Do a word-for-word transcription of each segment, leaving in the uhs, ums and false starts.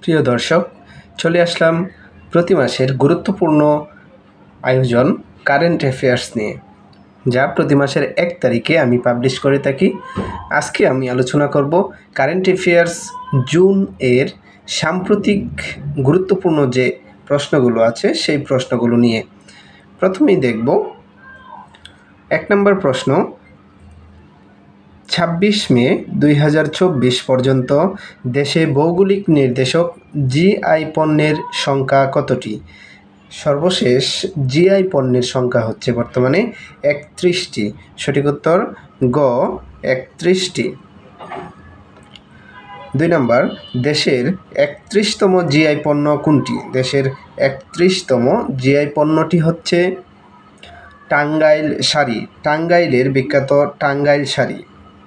প্রিয় দর্শক, চলে আসলাম প্রতি মাসের গুরুত্বপূর্ণ আয়োজন কারেন্ট অ্যাফেয়ার্স নিয়ে, যা প্রতি মাসের এক তারিখে আমি পাবলিশ করে থাকি। আজকে আমি আলোচনা করব কারেন্ট অ্যাফেয়ার্স জুন এর সাম্প্রতিক গুরুত্বপূর্ণ যে প্রশ্নগুলো আছে সেই প্রশ্নগুলো নিয়ে। প্রথমেই দেখব এক নম্বর প্রশ্ন, ছাব্বিশ মে দুই হাজার চব্বিশ পর্যন্ত দেশে ভৌগোলিক নির্দেশক জিআই পণ্যের সংখ্যা কতটি? সর্বশেষ জিআই পণ্যের সংখ্যা হচ্ছে বর্তমানে একত্রিশটি। সঠিক উত্তর গ একত্রিশটি। দুই নম্বর, দেশের একত্রিশতম জিআই পণ্য কোনটি? দেশের একত্রিশতম জিআই পণ্যটি হচ্ছে টাঙ্গাইল শাড়ি, টাঙ্গাইলের বিখ্যাত টাঙ্গাইল শাড়ি।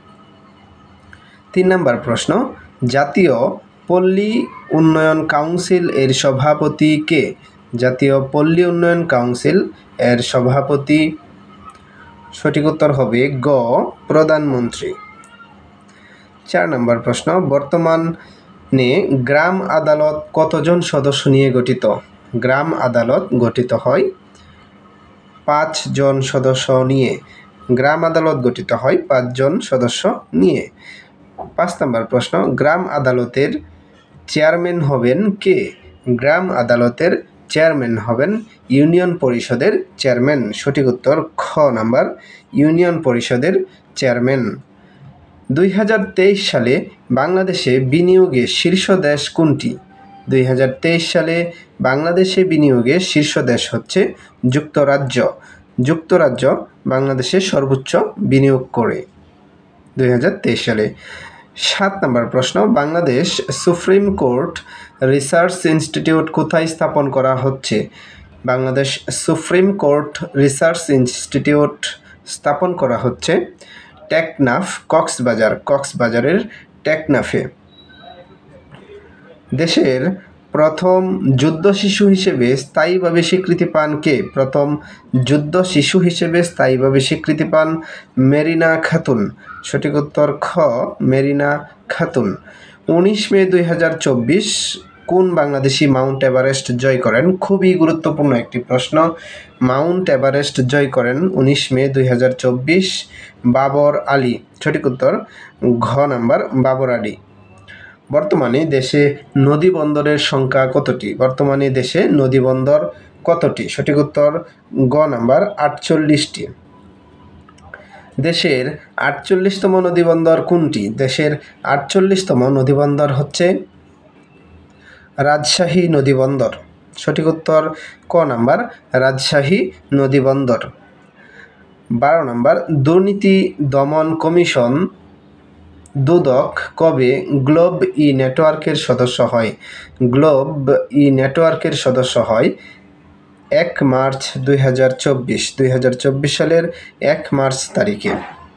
তিন নম্বর প্রশ্ন, জাতীয় পল্লী উন্নয়ন কাউন্সিল এর সভাপতি কে? জাতীয় পল্লী উন্নয়ন কাউন্সিল এর সভাপতি সঠিক উত্তর হবে গ প্রধানমন্ত্রী। চার নম্বর প্রশ্ন, বর্তমানে গ্রাম আদালত কতজন সদস্য নিয়ে গঠিত? গ্রাম আদালত গঠিত হয় পাঁচজন সদস্য নিয়ে। গ্রাম আদালত গঠিত হয় পাঁচজন সদস্য নিয়ে। পাঁচ নম্বর প্রশ্ন, গ্রাম আদালতের চেয়ারম্যান হবেন কে? গ্রাম আদালতের চেয়ারম্যান হবেন ইউনিয়ন পরিষদের চেয়ারম্যান। সঠিক উত্তর খ নাম্বার, ইউনিয়ন পরিষদের চেয়ারম্যান। দুই হাজার তেইশ সালে বাংলাদেশে বিনিয়োগে শীর্ষ দেশ কোনটি? দুই হাজার তেইশ সালে বাংলাদেশে বিনিয়োগে শীর্ষ দেশ হচ্ছে যুক্তরাজ্য। যুক্তরাজ্য বাংলাদেশে সর্বোচ্চ বিনিয়োগ করে দুই হাজার তেইশ সালে। সাত নম্বর প্রশ্ন, Bangladesh supreme court research institute কোথায় স্থাপন করা হচ্ছে? Bangladesh supreme court research institute স্থাপন করা হচ্ছে টেকনাফ, কক্সবাজার, কক্সবাজারের টেকনাফে। দেশের প্রথম যুদ্ধ শিশু হিসেবে স্থায়ীভাবে স্বীকৃতি পান কে? প্রথম যুদ্ধ শিশু হিসেবে স্থায়ীভাবে স্বীকৃতি পান মেরিনা খাতুন। সঠিক উত্তর খ মেরিনা খাতুন। উনিশ মে দুই হাজার চব্বিশ কোন বাংলাদেশি মাউন্ট এভারেস্ট জয় করেন? খুবই গুরুত্বপূর্ণ একটি প্রশ্ন। মাউন্ট এভারেস্ট জয় করেন উনিশ মে দুই হাজার চব্বিশ বাবর আলী। সঠিক উত্তর ঘ নাম্বার, বাবর আলী। বর্তমানে দেশে নদী বন্দরের সংখ্যা কতটি? বর্তমানে দেশে নদী বন্দর কতটি? সঠিক উত্তর গ নাম্বার, আটচল্লিশটি। দেশের আটচল্লিশতম নদী বন্দর কোনটি? দেশের আটচল্লিশতম নদী বন্দর হচ্ছে রাজশাহী নদী বন্দর। সঠিক উত্তর ক নাম্বার, রাজশাহী নদী বন্দর। বারো নম্বর, দুর্নীতি দমন কমিশন দুদক কবে গ্লোব ই নেটওয়ার্কের সদস্য হয়? গ্লোব ই নেটওয়ার্কের সদস্য হয় এক মার্চ দুই হাজার চব্বিশ দুই হাজার চব্বিশ সালের এক মার্চ তারিখে।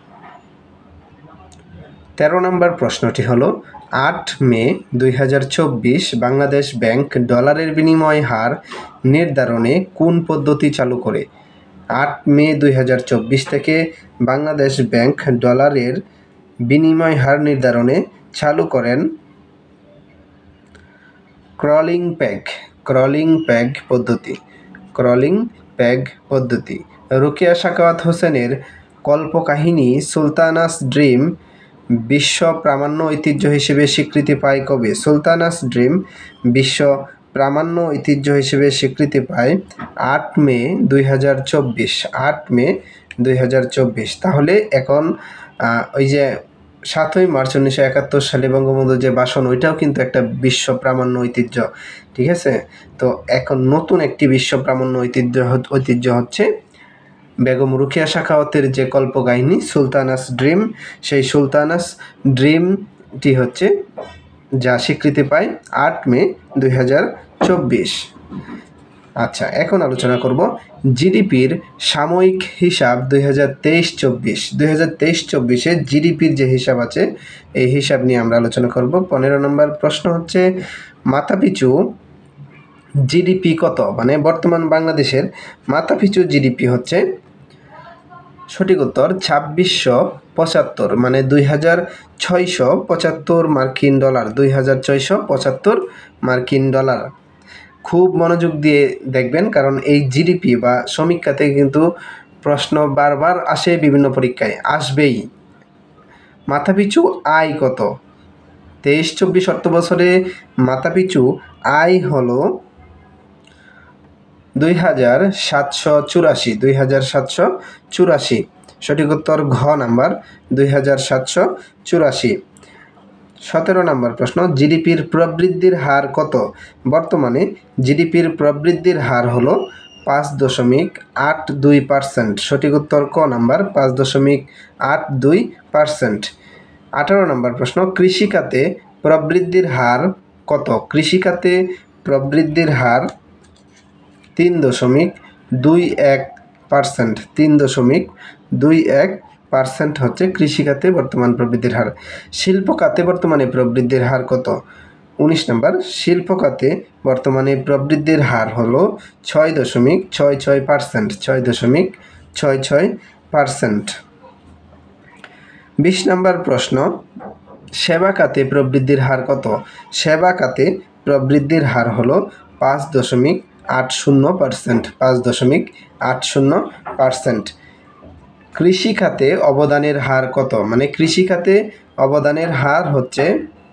তেরো নম্বর প্রশ্নটি হলো, আট মে দুই হাজার চব্বিশ বাংলাদেশ ব্যাংক ডলারের বিনিময় হার নির্ধারণে কোন পদ্ধতি চালু করে? আট মে দুই হাজার চব্বিশ থেকে বাংলাদেশ ব্যাংক ডলারের বিনিময় হার নির্ধারণে চালু করেন ক্রলিং প্যাগ ক্রলিং প্যাগ পদ্ধতি ক্রলিং প্যাগ পদ্ধতি। রোকেয়া সাখাওয়াত হোসেনের কল্পকাহিনী সুলতানাস ড্রিম বিশ্ব প্রামাণ্য ঐতিহ্য হিসেবে স্বীকৃতি পায় কবে? সুলতানাস ড্রিম বিশ্ব প্রামাণ্য ঐতিহ্য হিসেবে স্বীকৃতি পায় আট মে দুই হাজার চব্বিশ আট মে দুই হাজার চব্বিশ। তাহলে এখন ওই যে সাতই মার্চ উনিশশো একাত্তর সালে বঙ্গবন্ধুর যে ভাষণ, ওইটাও কিন্তু একটা বিশ্ব প্রামাণ্য ঐতিহ্য। ঠিক আছে, তো এখন নতুন একটি বিশ্ব প্রামাণ্য ঐতিহ্য ঐতিহ্য হচ্ছে বেগম রোকেয়া সাখাওয়াতের যে কল্পকাহিনী সুলতানাস ড্রিম। সেই সুলতানাস ড্রিমটি হচ্ছে যা স্বীকৃতি পায় আট মে দুই হাজার চব্বিশ। আচ্ছা, এখন আলোচনা করব জিডিপির সাময়িক হিসাব দুই হাজার তেইশ চব্বিশ দুই হাজার তেইশ চব্বিশে জিডিপির যে হিসাব আছে এই হিসাব নিয়ে আমরা আলোচনা করব। পনেরো নম্বর প্রশ্ন হচ্ছে, মাথাপিছু জিডিপি কত? মানে বর্তমান বাংলাদেশের মাথাপিছু জিডিপি হচ্ছে সঠিক উত্তর ছাব্বিশশো পঁচাত্তর মানে দুই হাজার ছয়শো পঁচাত্তর মার্কিন ডলার দুই হাজার ছয়শো পঁচাত্তর মার্কিন ডলার। খুব মনোযোগ দিয়ে দেখবেন, কারণ এই জিডিপি বা সমীক্ষা থেকে কিন্তু প্রশ্ন বারবার আসে, বিভিন্ন পরীক্ষায় আসবেই। মাথাপিছু আয় কত? তেইশ চব্বিশ অর্থ বছরে মাথাপিছু আয় হলো দুই হাজার সাতশো চুরাশি দুই হাজার সাতশো চুরাশি সঠিক উত্তর ঘ নাম্বার দুই হাজার সাতশো চুরাশি। সতেরো নম্বর প্রশ্ন, জিডিপির প্রবৃদ্ধির হার কত? বর্তমানে জিডিপির প্রবৃদ্ধির হার হলো পাঁচ দশমিক আট দুই পার্সেন্ট সঠিক উত্তর ক নাম্বার পাঁচ দশমিক আট দুই পার্সেন্ট। আঠারো নম্বর প্রশ্ন, কৃষিখাতে প্রবৃদ্ধির হার কত? কৃষিখাতে প্রবৃদ্ধির হার তিন দশমিক দুই এক পার্সেন্ট তিন দশমিক দুই এক পার্সেন্ট হচ্ছে কৃষিখাতে বর্তমান প্রবৃদ্ধির হার। শিল্প খাতে বর্তমানে প্রবৃদ্ধির হার কত? উনিশ নম্বর, শিল্প খাতে বর্তমানে প্রবৃদ্ধির হার হলো ছয় দশমিক ছয় ছয় পার্সেন্ট ছয় দশমিক ছয় ছয় পার্সেন্ট। বিশ নম্বর প্রশ্ন, সেবা খাতে প্রবৃদ্ধির হার কত? সেবা খাতে প্রবৃদ্ধির হার হলো পাঁচ দশমিক আট শূন্য পার্সেন্ট পাঁচ দশমিক আট শূন্য পার্সেন্ট। কৃষি খাতে অবদানের হার কত? মানে কৃষি খাতে অবদানের হার হচ্ছে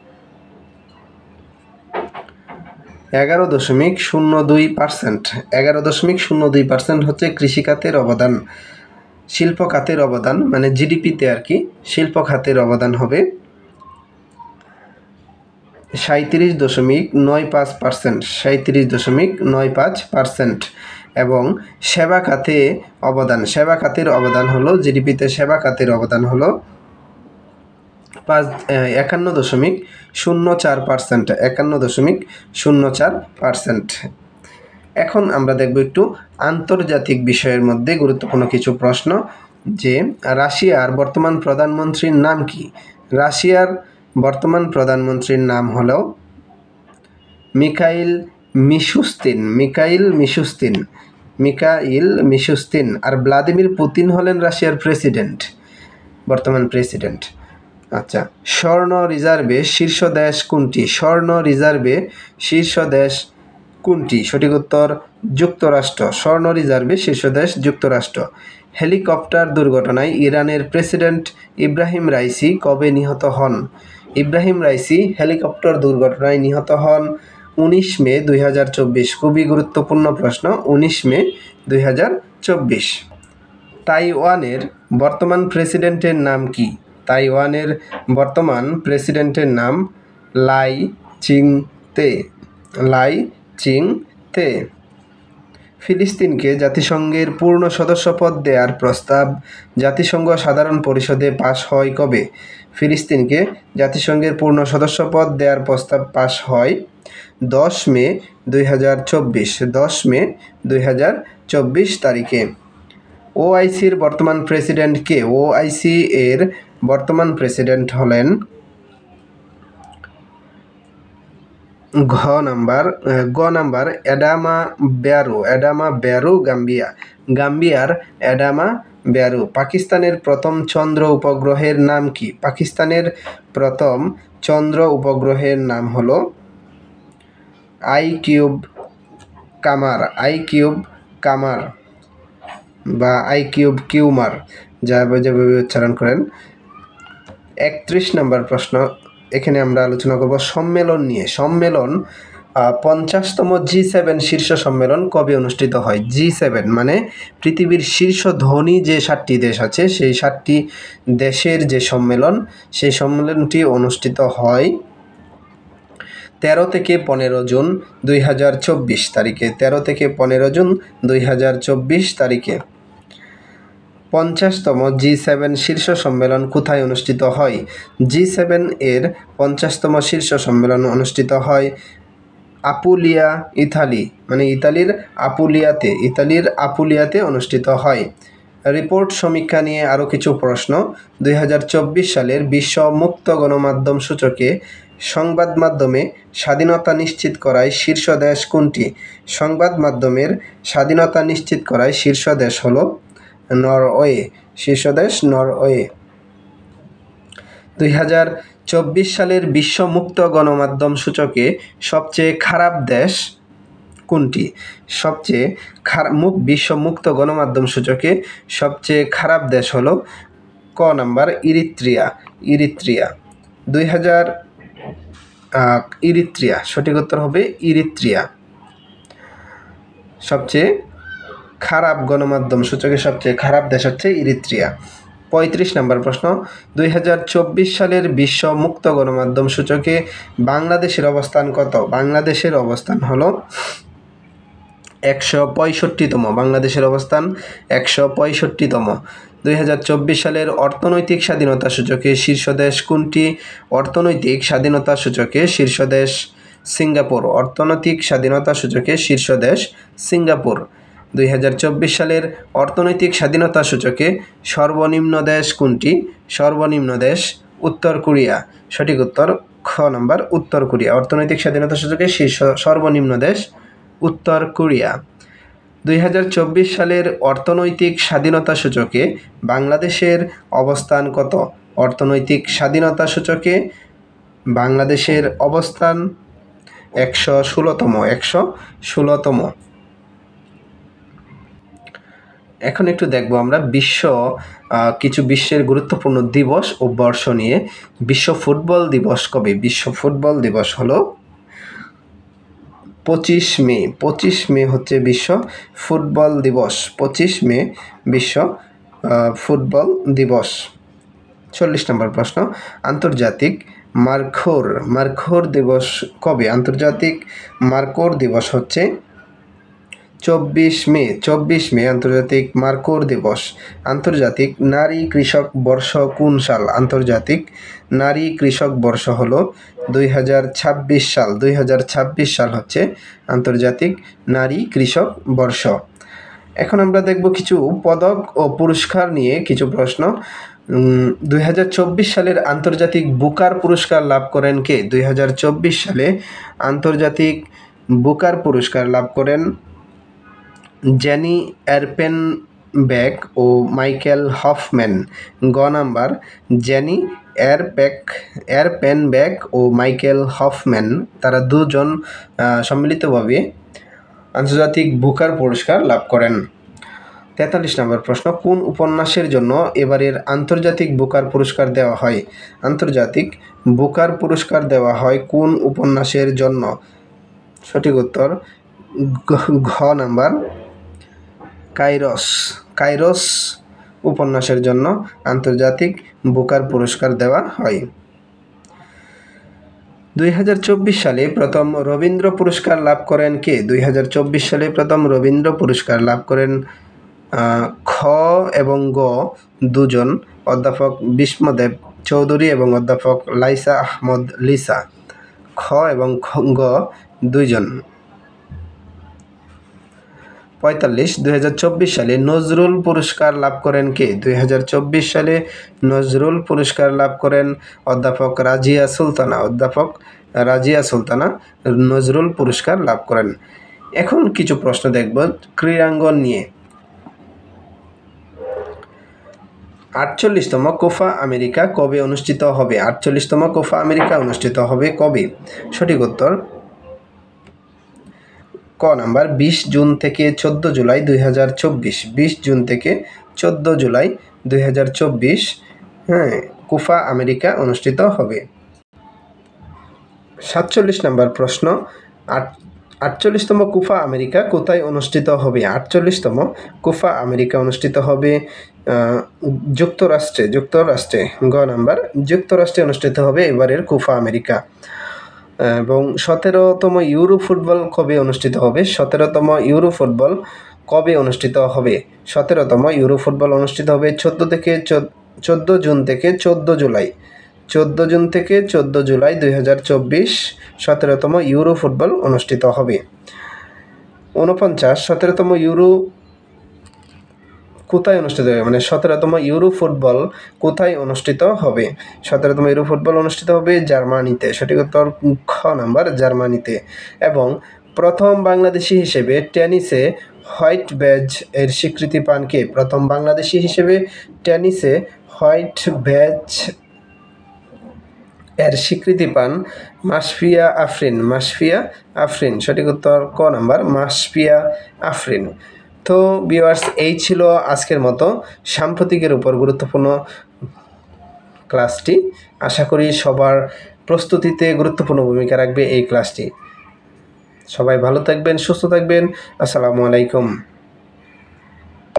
এগারো দশমিক শূন্য দুই পার্সেন্ট এগারো দশমিক শূন্য দুই পার্সেন্ট হচ্ছে কৃষি খাতের অবদান। শিল্প খাতের অবদান মানে জিডিপিতে আর কি, শিল্প খাতের অবদান হবে সাঁত্রিশ দশমিক নয় পাঁচ পার্সেন্ট সাঁত্রিশ দশমিক নয় পাঁচ পার্সেন্ট। এবং সেবা খাতে অবদান সেবা খাতের অবদান হলো জিডিপিতে সেবা খাতের অবদান হলো পাঁচ একান্ন দশমিক শূন্য চার পার্সেন্ট একান্ন দশমিক শূন্য চার পার্সেন্ট। এখন আমরা দেখব একটু আন্তর্জাতিক বিষয়ের মধ্যে গুরুত্বপূর্ণ কিছু প্রশ্ন, যে রাশিয়ার বর্তমান প্রধানমন্ত্রীর নাম কি? রাশিয়ার বর্তমান প্রধানমন্ত্রীর নাম হলো Mikhail Mishustin Mikhail Mishustin Mikhail Mishustin আর ভ্লাদিমির পুতিন হলেন রাশিয়ার প্রেসিডেন্ট, বর্তমান প্রেসিডেন্ট। আচ্ছা, স্বর্ণ রিজার্ভে শীর্ষ দেশ কোনটি? স্বর্ণ রিজার্ভে শীর্ষ দেশ কোনটি? সঠিক উত্তর যুক্তরাষ্ট্র। স্বর্ণ রিজার্ভে শীর্ষ দেশ যুক্তরাষ্ট্র। হেলিকপ্টার দুর্ঘটনায় ইরানের প্রেসিডেন্ট ইব্রাহিম রাইসি কবে নিহত হন? ইব্রাহিম রাইসি হেলিকপ্টার দুর্ঘটনায় নিহত হন উনিশ মে দুই হাজার চব্বিশ। খুবই গুরুত্বপূর্ণ প্রশ্ন, উনিশ মে দুই হাজার চব্বিশ। তাইওয়ানের বর্তমান প্রেসিডেন্টের নাম কি? তাইওয়ানের বর্তমান প্রেসিডেন্টের নাম লাই চিং-তে লাই চিং-তে। ফিলিস্তিনকে জাতিসংঘের পূর্ণ সদস্যপদ দেওয়ার প্রস্তাব জাতিসংঘ সাধারণ পরিষদে পাশ হয় কবে? ফিলিস্তিনকে জাতিসংঘের পূর্ণ সদস্যপদ দেওয়ার প্রস্তাব পাশ হয় দশ মে দুই হাজার চব্বিশ দশ মে দুই হাজার চব্বিশ তারিখে। ওআইসির বর্তমান প্রেসিডেন্ট কে? ওআইসি এর বর্তমান প্রেসিডেন্ট হলেন ঘ নাম্বার গ number Adama Barrow Adama Barrow Gambia গাম্বিয়ার অ্যাডামা ব্যারো। পাকিস্তানের প্রথম চন্দ্র উপগ্রহের নাম কি? পাকিস্তানের প্রথম চন্দ্র উপগ্রহের নাম হলো I cube Qamar I cube Qamar বা আই কিউব কিউমার, যাভাবে যেভাবে উচ্চারণ করেন। একত্রিশ নম্বর প্রশ্ন, এখানে আমরা আলোচনা করব সম্মেলন নিয়ে। সম্মেলন পঞ্চাশতম জি সেভেন শীর্ষ সম্মেলন কবে অনুষ্ঠিত হয়? জি সেভেন মানে পৃথিবীর শীর্ষ ধনী যে সাতটি দেশ আছে সেই সাতটি দেশের যে সম্মেলন, সেই সম্মেলনটি অনুষ্ঠিত হয় তেরো থেকে পনেরো জুন দুই হাজার চব্বিশ তারিখে তেরো থেকে পনেরো জুন দুই হাজার চব্বিশ তারিখে। পঞ্চাশতম জি সেভেন শীর্ষ সম্মেলন কোথায় অনুষ্ঠিত হয়? জি সেভেন এর পঞ্চাশতম শীর্ষ সম্মেলন অনুষ্ঠিত হয় আপুলিয়া, ইতালি মানে ইতালির আপুলিয়াতে ইতালির আপুলিয়াতে অনুষ্ঠিত হয়। রিপোর্ট সমীক্ষা নিয়ে আরও কিছু প্রশ্ন। দুই হাজার চব্বিশ সালের বিশ্ব মুক্ত গণমাধ্যম সূচকে সংবাদ মাধ্যমে স্বাধীনতা নিশ্চিত করায় শীর্ষ দেশ কোনটি? সংবাদ মাধ্যমের স্বাধীনতা নিশ্চিত করায় শীর্ষ দেশ হলো নরওয়ে। শীর্ষ দেশ নরওয়ে। দুই হাজার চব্বিশ সালের বিশ্ব মুক্ত গণমাধ্যম সূচকে সবচেয়ে খারাপ দেশ কোনটি? সবচেয়ে খারাপ মুখ বিশ্ব মুক্ত গণমাধ্যম সূচকে সবচেয়ে খারাপ দেশ হলো ক নাম্বার ইরিত্রিয়া। ইরিত্রিয়া দুই হাজার ইরিত্রিয়া সঠিক উত্তর হবে ইরিত্রিয়া। সবচেয়ে খারাপ গণমাধ্যম সূচকে সবচেয়ে খারাপ দেশ হচ্ছে ইরিত্রিয়া। পঁয়ত্রিশ নম্বর প্রশ্ন, দুই হাজার চব্বিশ সালের বিশ্ব মুক্ত গণমাধ্যম সূচকে বাংলাদেশের অবস্থান কত? বাংলাদেশের অবস্থান হলো একশো পঁয়ষট্টিতম। বাংলাদেশের অবস্থান একশো পঁয়ষট্টিতম। দুই হাজার চব্বিশ সালের অর্থনৈতিক স্বাধীনতা সূচকে শীর্ষ দেশ কোনটি? অর্থনৈতিক স্বাধীনতা সূচকে শীর্ষ দেশ সিঙ্গাপুর। অর্থনৈতিক স্বাধীনতা সূচকে শীর্ষ দেশ সিঙ্গাপুর। দুই হাজার চব্বিশ সালের অর্থনৈতিক স্বাধীনতা সূচকে সর্বনিম্ন দেশ কোনটি? সর্বনিম্ন দেশ উত্তর কোরিয়া। সঠিক উত্তর খ নম্বর উত্তর কোরিয়া। অর্থনৈতিক স্বাধীনতা সূচকে শীর্ষ সর্বনিম্ন দেশ উত্তর কোরিয়া। দুই হাজার চব্বিশ সালের অর্থনৈতিক স্বাধীনতা সূচকে বাংলাদেশের অবস্থান কত? অর্থনৈতিক স্বাধীনতা সূচকে বাংলাদেশের অবস্থান একশো ষোলোতম। একশো ষোলোতম। এখন একটু দেখব আমরা বিশ্ব কিছু বিশ্বের গুরুত্বপূর্ণ দিবস ও বর্ষ নিয়ে। বিশ্ব ফুটবল দিবস কবে? বিশ্ব ফুটবল দিবস হলো পঁচিশ মে। পঁচিশ মে হচ্ছে বিশ্ব ফুটবল দিবস। পঁচিশ মে বিশ্ব ফুটবল দিবস। চল্লিশ নম্বর প্রশ্ন, আন্তর্জাতিক মার্কোর মার্কোর দিবস কবে? আন্তর্জাতিক মার্কোর দিবস হচ্ছে চব্বিশ মে। চব্বিশ মে আন্তর্জাতিক মার্কোর দিবস। আন্তর্জাতিক নারী কৃষক বর্ষ কোন সাল? আন্তর্জাতিক নারী কৃষক বর্ষ হলো দুই হাজার ছাব্বিশ সাল। দুই হাজার ছাব্বিশ সাল হচ্ছে আন্তর্জাতিক নারী কৃষক বর্ষ। এখন আমরা দেখব কিছু পদক ও পুরস্কার নিয়ে কিছু প্রশ্ন। দুই হাজার চব্বিশ সালের আন্তর্জাতিক বুকার পুরস্কার লাভ করেন কে? দুই হাজার চব্বিশ সালে আন্তর্জাতিক বুকার পুরস্কার লাভ করেন জেনি এরপেনবেক ও মাইকেল হফম্যান। গ নাম্বার, জেনি এরপেক এরপেনবেক ও মাইকেল হফম্যান, তারা দুজন সম্মিলিতভাবে আন্তর্জাতিক বুকার পুরস্কার লাভ করেন। তেতাল্লিশ নম্বর প্রশ্ন, কোন উপন্যাসের জন্য এবারের আন্তর্জাতিক বুকার পুরস্কার দেওয়া হয়? আন্তর্জাতিক বুকার পুরস্কার দেওয়া হয় কোন উপন্যাসের জন্য? সঠিক উত্তর ঘ নাম্বার, কাইরস। কাইরস উপন্যাসের জন্য আন্তর্জাতিক বুকার পুরস্কার দেওয়া হয়। দুই হাজার চব্বিশ সালে প্রথম রবীন্দ্র পুরস্কার লাভ করেন কে? দুই হাজার চব্বিশ সালে প্রথম রবীন্দ্র পুরস্কার লাভ করেন খ এবং গ দুজন, অধ্যাপক বিষ্ণুদেব চৌধুরী এবং অধ্যাপক লাইসা আহমদ লিসা। খ এবং গ দুইজন। পঁয়তাল্লিশ, দুই হাজার চব্বিশ সালে নজরুল পুরস্কার লাভ করেন কে? দুই হাজার চব্বিশ সালে নজরুল পুরস্কার লাভ করেন অধ্যাপক রাজিয়া সুলতানা। অধ্যাপক রাজিয়া সুলতানা নজরুল পুরস্কার লাভ করেন। এখন কিছু প্রশ্ন দেখব ক্রীড়াঙ্গন নিয়ে। আটচল্লিশতম কোপা আমেরিকা কবে অনুষ্ঠিত হবে? আটচল্লিশতম কোপা আমেরিকা অনুষ্ঠিত হবে কবে? সঠিক উত্তর ক নাম্বার, বিশ জুন থেকে চোদ্দ জুলাই দুই হাজার চব্বিশ। বিশ জুন থেকে চোদ্দ জুলাই দুই হাজার চব্বিশ হ্যাঁ কোপা আমেরিকা অনুষ্ঠিত হবে। সাতচল্লিশ নম্বর প্রশ্ন, আট আটচল্লিশতম কোপা আমেরিকা কোথায় অনুষ্ঠিত হবে? আটচল্লিশতম কোপা আমেরিকা অনুষ্ঠিত হবে যুক্তরাষ্ট্রে। যুক্তরাষ্ট্রে গ নাম্বার, যুক্তরাষ্ট্রে অনুষ্ঠিত হবে এবারের কোপা আমেরিকা। এবং সতেরোতম ইউরো ফুটবল কবে অনুষ্ঠিত হবে? সতেরোতম ইউরো ফুটবল কবে অনুষ্ঠিত হবে? সতেরোতম ইউরো ফুটবল অনুষ্ঠিত হবে চোদ্দো থেকে চোদ্দো জুন থেকে চোদ্দো জুলাই। চোদ্দো জুন থেকে চোদ্দো জুলাই দুই হাজার চব্বিশ সতেরোতম ইউরো ফুটবল অনুষ্ঠিত হবে। ঊনপঞ্চাশ, সতেরোতম ইউরো কোথায় অনুষ্ঠিত হবে? মানে সতেরোতম ইউরো ফুটবল কোথায় অনুষ্ঠিত হবে? সতেরোতম ইউরো ফুটবল অনুষ্ঠিত হবে জার্মানিতে। সঠিক উত্তর খ নাম্বার, জার্মানিতে। এবং প্রথম বাংলাদেশি হিসেবে টেনিসে হোয়াইট ব্যাজ এর স্বীকৃতি পান কে? প্রথম বাংলাদেশি হিসেবে টেনিসে হোয়াইট ব্যাজ এর স্বীকৃতি পান মাশফিয়া আফরিন। মাশফিয়া আফরিন, সঠিক উত্তর ক নাম্বার, মাশফিয়া আফরিন। তো ভিউয়ার্স, এই ছিল আজকের মতো সাম্প্রতিকের উপর গুরুত্বপূর্ণ ক্লাসটি। আশা করি সবার প্রস্তুতিতে গুরুত্বপূর্ণ ভূমিকা রাখবে এই ক্লাসটি। সবাই ভালো থাকবেন, সুস্থ থাকবেন। আসসালামু আলাইকুম।